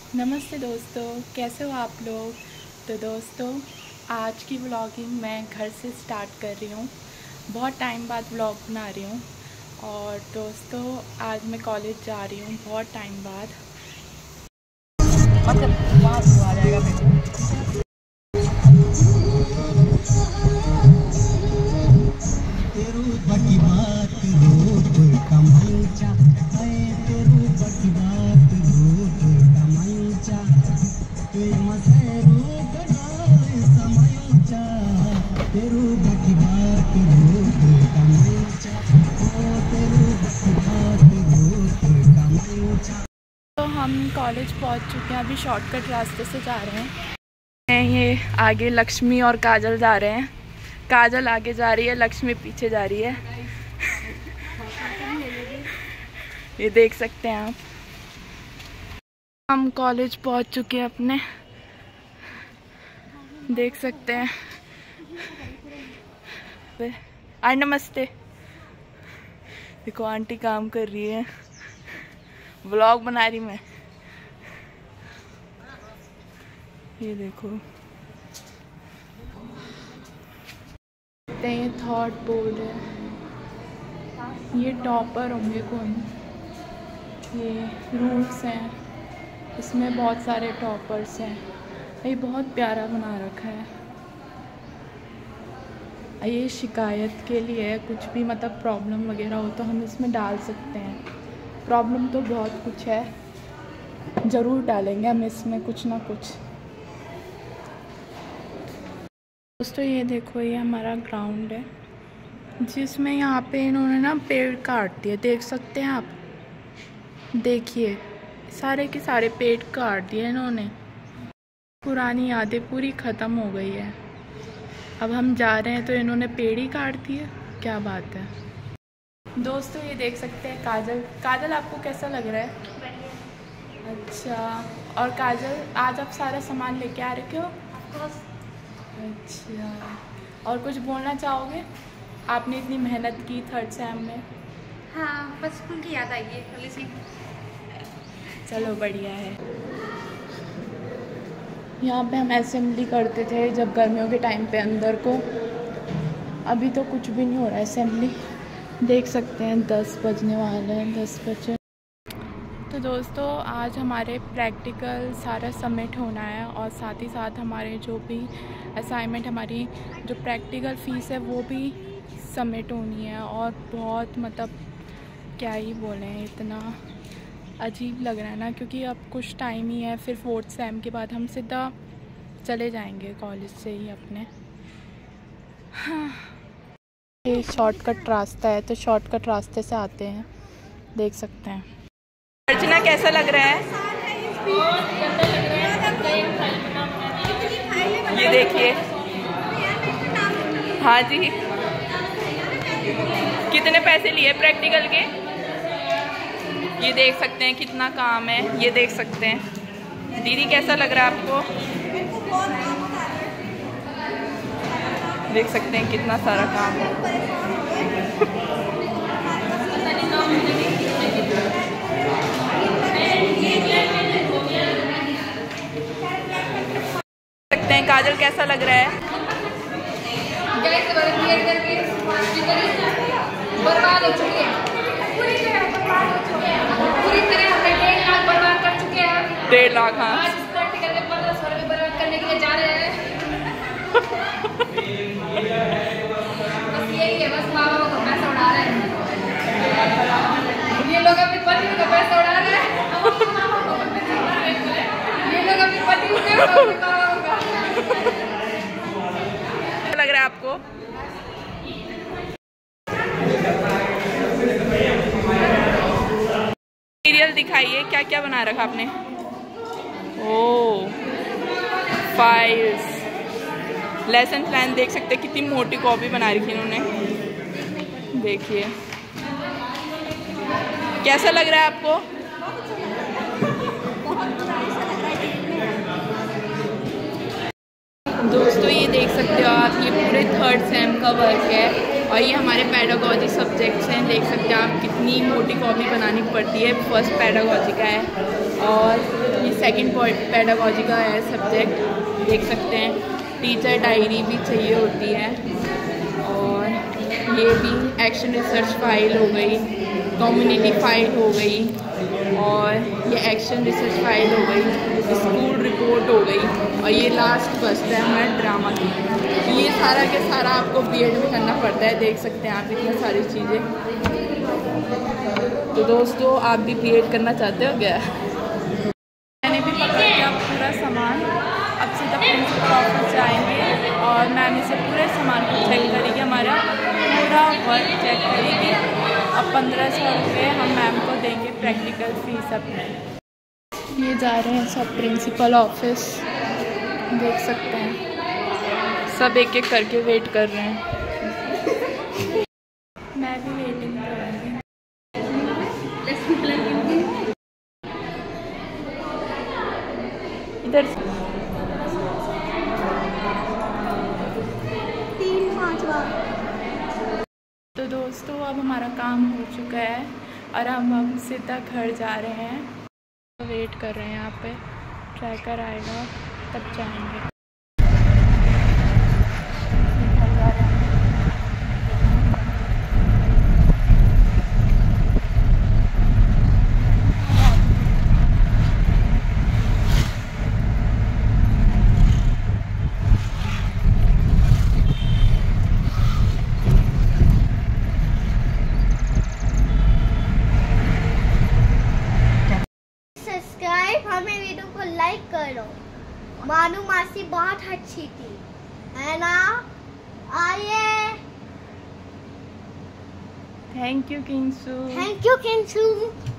नमस्ते दोस्तों, कैसे हो आप लोग। तो दोस्तों, आज की व्लॉगिंग मैं घर से स्टार्ट कर रही हूँ। बहुत टाइम बाद व्लॉग बना रही हूँ। और दोस्तों, आज मैं कॉलेज जा रही हूँ बहुत टाइम बाद। मतलब वहाँ से आ जाएगा फिर। तो हम कॉलेज पहुँच चुके हैं, अभी शॉर्टकट रास्ते से जा रहे हैं। ये आगे लक्ष्मी और काजल जा रहे हैं। काजल आगे जा रही है, लक्ष्मी पीछे जा रही है। ये देख सकते हैं आप। हम कॉलेज पहुंच चुके हैं अपने, देख सकते हैं। नमस्ते। देखो आंटी काम कर रही है, व्लॉग बना रही मैं। ये देखो, ये थॉट बोर्ड है। ये टॉपर होंगे कौन। ये रूट्स हैं, इसमें बहुत सारे टॉपर्स हैं। ये बहुत प्यारा बना रखा है। ये शिकायत के लिए है, कुछ भी मतलब प्रॉब्लम वगैरह हो तो हम इसमें डाल सकते हैं। प्रॉब्लम तो बहुत कुछ है, ज़रूर डालेंगे हम इसमें कुछ ना कुछ। दोस्तों ये देखो, ये हमारा ग्राउंड है जिसमें यहाँ पे इन्होंने ना पेड़ काट दिए, देख सकते हैं आप। देखिए, सारे के सारे पेड़ काट दिए इन्होंने। पुरानी यादें पूरी ख़त्म हो गई है। अब हम जा रहे हैं तो इन्होंने पेड़ ही काट दिए, क्या बात है। दोस्तों ये देख सकते हैं काजल। काजल आपको कैसा लग रहा है? अच्छा, और काजल आज आप सारा सामान लेके आ रखे हो? अच्छा, और कुछ बोलना चाहोगे? आपने इतनी मेहनत की थर्ड सेम में। हाँ, बस स्कूल की याद आई है थोड़ी सी। चलो बढ़िया है। यहाँ पे हम असेंबली करते थे जब गर्मियों के टाइम पे अंदर को। अभी तो कुछ भी नहीं हो रहा है असेंबली। देख सकते हैं 10 बजने वाले हैं, 10 बजे। तो दोस्तों, आज हमारे प्रैक्टिकल सारा सबमिट होना है और साथ ही साथ हमारे जो भी असाइनमेंट, हमारी जो प्रैक्टिकल फ़ीस है वो भी सबमिट होनी है। और बहुत मतलब क्या ही बोलें, इतना अजीब लग रहा है ना, क्योंकि अब कुछ टाइम ही है, फिर 4th सेम के बाद हम सीधा चले जाएंगे कॉलेज से ही अपने। हाँ, ये शॉर्टकट रास्ता है तो शॉर्टकट रास्ते से आते हैं, देख सकते हैं। अर्चना कैसा लग रहा है? ये देखिए। हाँ जी, कितने पैसे लिए प्रैक्टिकल के? ये देख सकते हैं कितना काम है, ये देख सकते हैं। दीदी कैसा लग रहा है आपको? देख सकते हैं कितना सारा काम है। सकते हैं काजल कैसा लग रहा है? बर्बाद हो चुके हैं, पूरी तरह बर्बाद हो चुके हैं, पूरी तरह हमने 1.5 लाख बर्बाद कर चुके हैं। 1.5 लाख। हाँ, आज इस प्रैक्टिकल में 1500 रुपये बर्बाद करने के लिए जा रहे हैं। बस यही है, बस माँ बाप का पैसा उड़ा रहे हैं ये लोग, अपने पति का पैसा उड़ा रहे हैं ये लोग, अपने पति का और अपने माँ बाप का। क्या लग रहा है आपको? मटेरियल दिखाइए, क्या क्या बना रखा आपने? Oh, files, lesson plan. देख सकते हैं कितनी मोटी कॉपी बना रखी इन्होंने। देखिए कैसा लग रहा है आपको? दोस्तों ये देख सकते हो आप, ये पूरे 3rd सेम का वर्क है और ये हमारे पेडागॉजी सब्जेक्ट्स हैं। देख सकते हैं आप कितनी मोटी कॉपी बनानी पड़ती है। फर्स्ट पेडागॉजी का है और ये सेकंड पेडागोजी का है सब्जेक्ट, देख सकते हैं। टीचर डायरी भी चाहिए होती है, और ये भी एक्शन रिसर्च फाइल हो गई, कम्युनिटी फाइल हो गई, और ये एक्शन रिसर्च फाइल हो गई, स्कूल रिपोर्ट हो गई, और ये लास्ट बचता है हमारा ड्रामा की। ये सारा के सारा आपको बीएड में करना पड़ता है, देख सकते हैं आप इतनी सारी चीज़ें। तो दोस्तों आप भी बीएड करना चाहते हो क्या? मैंने भी पकड़ लिया पूरा सामान, अब सीधा प्रिंसिपल ऑफिस जाएंगे और मैम इसे पूरे सामान को चेक करेगी, हमारा पूरा वर्क चेक करेगी। अब 1500 रुपये हम मैम को देंगे प्रैक्टिकल फीस अपने। ये जा रहे हैं सब प्रिंसिपल ऑफिस, देख सकते हैं सब एक एक करके वेट कर रहे हैं। मैं भी वेटिंग करूँगी। इधर 3-5 बार। तो दोस्तों अब हमारा काम हो चुका है और हम सीधा घर जा रहे हैं। वेट कर रहे हैं यहाँ पे, ट्रैकर आएगा तब जाएंगे। हमें वीडियो को लाइक करो। मानू मासी बहुत अच्छी थी, है ना? आइए। Thank you Kinsu. Thank you किंसू।